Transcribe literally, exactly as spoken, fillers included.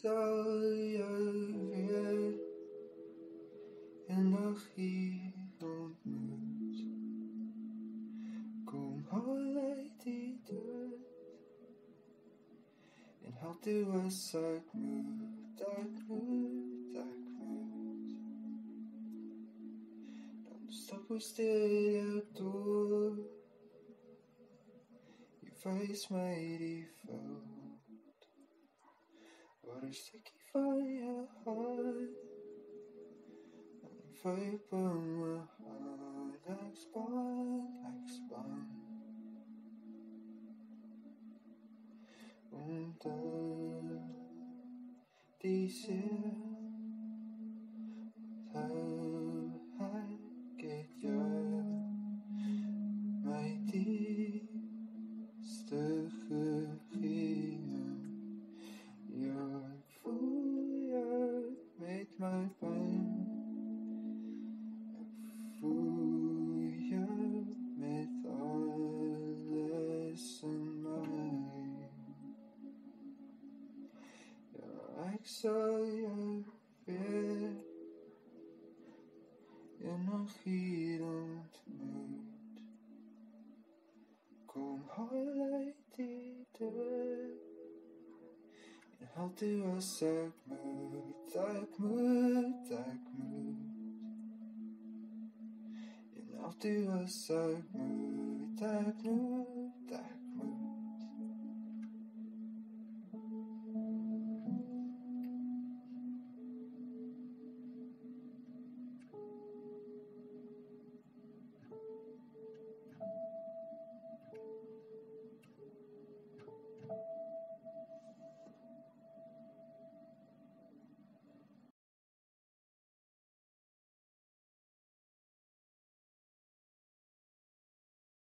zal je weer een dag hier ontmoet. Kom, hou die dood. En help toe as ek moet, ek moet, ek moet. Dan stap ons stil ek door. Jy wys my die veld, waar 'n stukkie van jou hart, en vyp in my hart, ek span, ek span. Onthou die seer, onthou ek het jou, my diepste gegee. Ja, ek voel jou met my pyn, ek voel jou met alles in my. Ek sal jou weer eendag hier ontmoet. Kom, haal uit die dood, en help toe as ek moet, ek moet, ek moet. En help toe as ek moet, ek moet.